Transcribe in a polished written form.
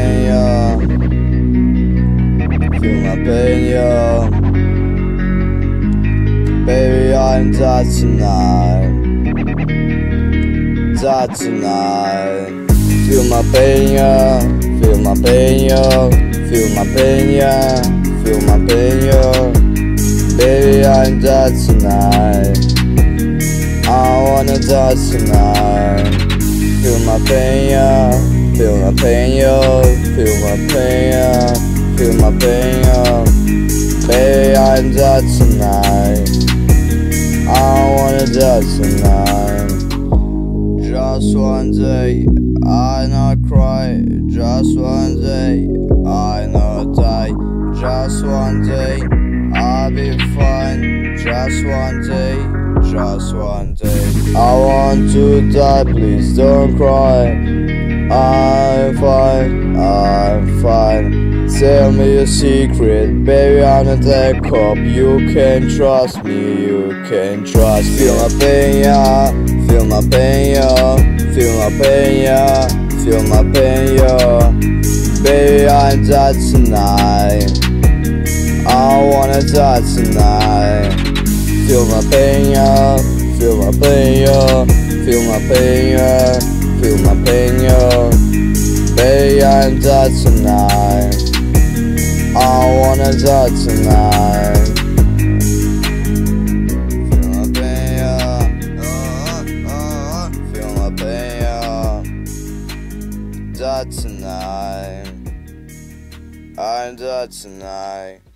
pain, yeah. Feel my pain, yeah. Baby, I'm dead tonight. Dead tonight. Feel my pain, yeah. Feel my pain, yeah. Feel my pain, yeah. Feel my pain, yeah. Baby, I'm dead tonight. I wanna die tonight. Feel my pain, yeah. Feel my pain, yeah. Feel my pain, yeah. Feel my pain, yeah. Baby, I'm dead tonight. I wanna die tonight. Just one day, I not cry. Just one day, I not die. Just one day, I'll be fine. Just one day, just one day. I want to die, please don't cry. I'm fine, I'm fine. Tell me your secret, baby, I'm not that cop. You can trust me, you can trust. Feel my pain, yeah. Feel my pain, yeah. Feel my pain, yeah. Feel my pain, yeah. Baby, I'm dead tonight. I wanna die tonight. Feel my pain, yeah. Feel my pain, yeah. Feel my pain, yeah. Feel my pain, yeah. Baby, I'm dead tonight. I wanna die tonight. Feel my pain, yeah. Feel my pain, yeah. Dead tonight. I'm dead tonight.